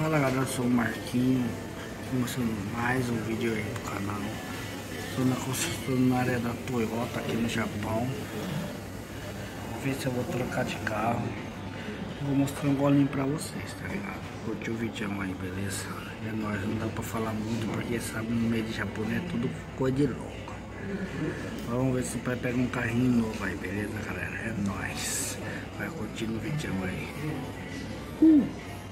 Fala galera, eu sou o Marquinho, começando mais um vídeo aí do canal. Estou na concessionária da Toyota aqui no Japão. Vou ver se eu vou trocar de carro. Vou mostrar um golinho pra vocês, tá ligado? Curtiu o vídeo aí, beleza? É nóis, não dá pra falar muito porque sabe, no meio de japonês é tudo coisa de louco. Vamos ver se o pai pega um carrinho novo aí, beleza galera? É nóis. Vai curtindo o vídeo aí.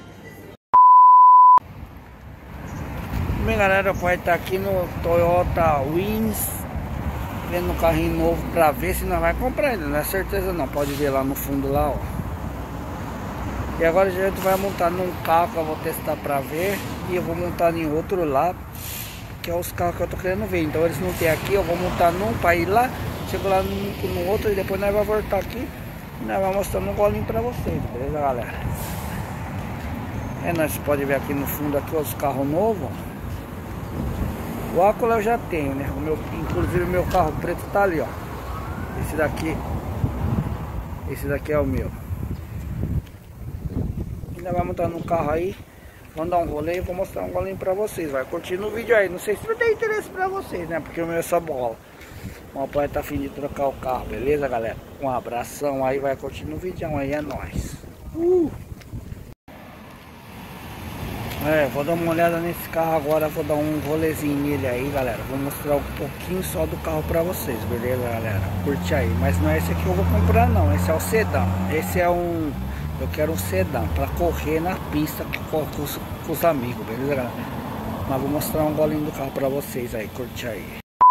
Bem galera, o pai tá aqui no Toyota Wins, vendo um carrinho novo pra ver se nós vai comprar ainda, não é certeza não, pode ver lá no fundo lá, ó. E agora a gente vai montar num carro que eu vou testar pra ver, e eu vou montar em outro lá, que é os carros que eu tô querendo ver. Então eles não tem aqui, eu vou montar num pra ir lá, chego lá no outro e depois nós vamos voltar aqui e nós vamos mostrando um golinho pra vocês, beleza galera? Nós podem ver aqui no fundo aqui os carros novos. O óculos eu já tenho, né? Inclusive o meu carro preto tá ali, ó. Esse daqui é o meu. Ainda vai montar no carro aí. Vamos dar um rolê e vou mostrar um golinho pra vocês. Vai curtindo o vídeo aí. Não sei se vai ter interesse pra vocês, né? Porque o meu é só bola. O pai tá afim de trocar o carro, beleza, galera? Um abração aí, vai curtindo o vídeo aí, é nóis. Vou dar uma olhada nesse carro agora, vou dar um rolezinho nele aí, galera. Vou mostrar um pouquinho só do carro pra vocês, beleza, galera? Curte aí, mas não é esse aqui que eu vou comprar não, esse é o sedã. Esse é eu quero um sedã pra correr na pista com os amigos, beleza, galera? Mas vou mostrar um golinho do carro pra vocês aí, curte aí.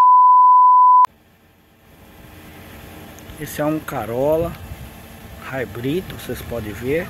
Esse é um Corolla Hybrid, vocês podem ver.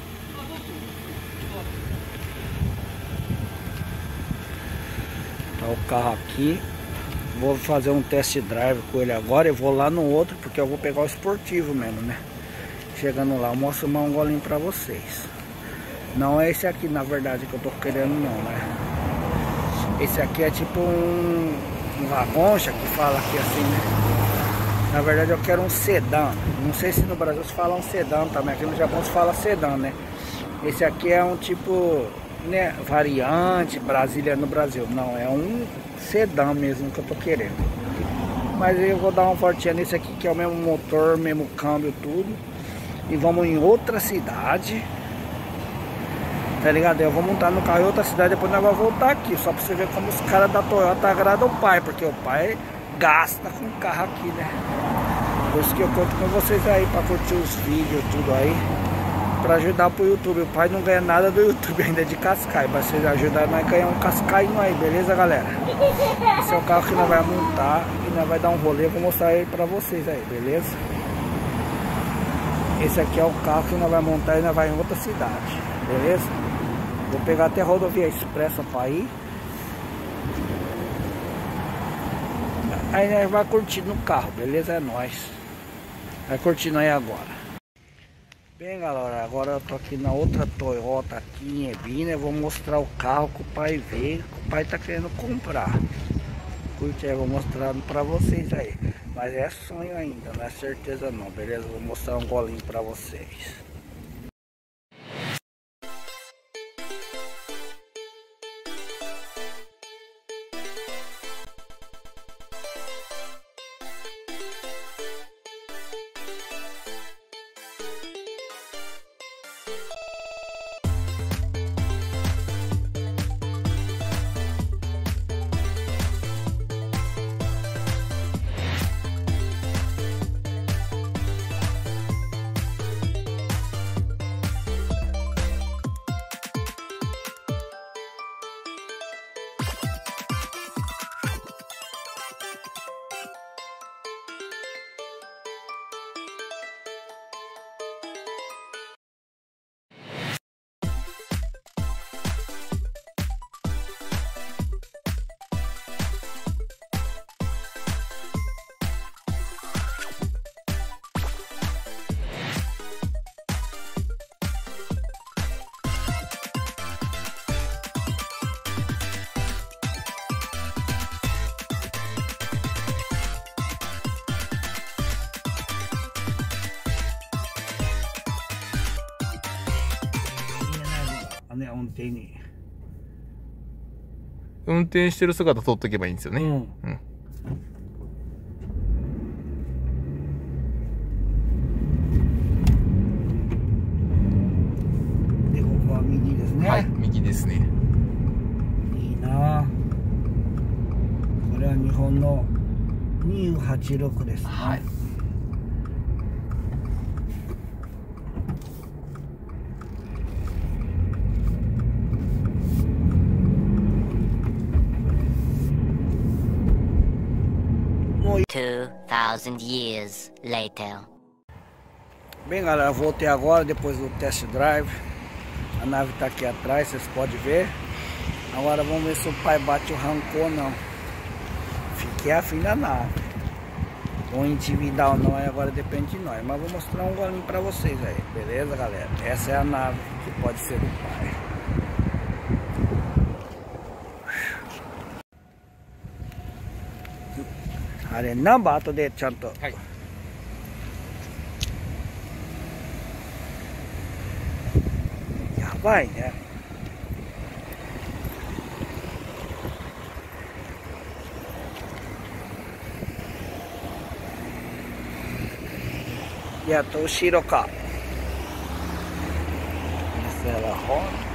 Tá o carro aqui. Vou fazer um test drive com ele agora. Eu vou lá no outro porque eu vou pegar o esportivo mesmo, né? Chegando lá eu mostro um golinho pra vocês. Não é esse aqui na verdade que eu tô querendo não, né? Esse aqui é tipo um wagoncha que fala aqui assim, né? Na verdade eu quero um sedã. Não sei se no Brasil se fala um sedã também. Aqui no Japão se fala sedã, né? Esse aqui é um tipo, né, variante Brasília no Brasil. Não, é um sedã mesmo que eu tô querendo. Mas eu vou dar uma voltinha nesse aqui que é o mesmo motor, mesmo câmbio, tudo. E vamos em outra cidade, tá ligado? Eu vou montar no carro em outra cidade, depois nós vamos voltar aqui. Só pra você ver como os caras da Toyota agradam o pai, porque o pai gasta com o carro aqui, né? Por isso que eu conto com vocês aí pra curtir os vídeos, tudo aí, pra ajudar pro YouTube. O pai não ganha nada do YouTube ainda de Cascai, mas vocês ajudar nós a ganhar um cascainho aí, beleza galera? Esse é o carro que nós vamos montar e nós vamos dar um rolê, eu vou mostrar ele pra vocês aí, beleza? Esse aqui é o carro que nós vamos montar e nós vamos em outra cidade, beleza? Vou pegar até a rodovia expressa pra ir. Aí nós vamos curtindo no carro, beleza? É nóis. Vai curtindo aí agora. Bem galera, agora eu tô aqui na outra Toyota aqui em Ebina. Eu vou mostrar o carro que o pai vê, que o pai tá querendo comprar. Curte aí, vou mostrar pra vocês aí. Mas é sonho ainda, não é certeza não, beleza? Vou mostrar um golinho pra vocês. onde tem 運転してる姿撮っとけばいいんですよね。うん。 で、ここは右ですね。 はい、右ですね。 いいな。これは日本の286ですね。 はい。 2,000 years later. Bem, galera, voltei agora depois do test drive. A nave tá aqui atrás, vocês podem ver. Agora vamos ver se o pai bate o rancor ou não. Fiquei afim da nave. Vou endividar ou não, aí agora depende de nós. Mas vou mostrar um golinho pra vocês aí, beleza, galera? Essa é a nave que pode ser do pai. Are number de chanto. はい。 やばいね。E a Toshiro cá. Essa ela roda.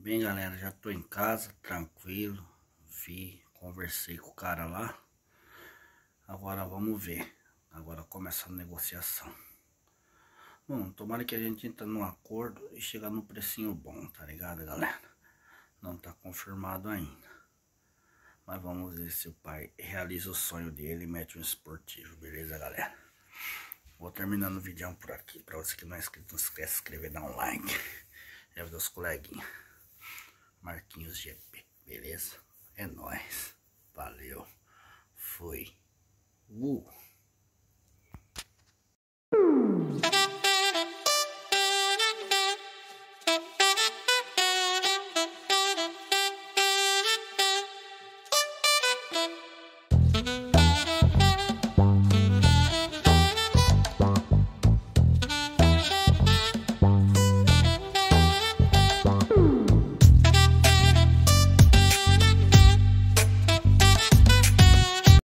Bem, galera, já tô em casa, tranquilo. Conversei com o cara lá. Agora vamos ver. Agora começa a negociação. Bom, tomara que a gente entre num acordo e chegar num precinho bom, tá ligado, galera? Não tá confirmado ainda. Mas vamos ver se o pai realiza o sonho dele e mete um esportivo, beleza, galera? Vou terminando o vídeo por aqui. Pra você que não é inscrito, não esquece de se inscrever, dar um like. E avisar os coleguinhas. Marquinhos GP, beleza? É nóis. Valeu. Fui.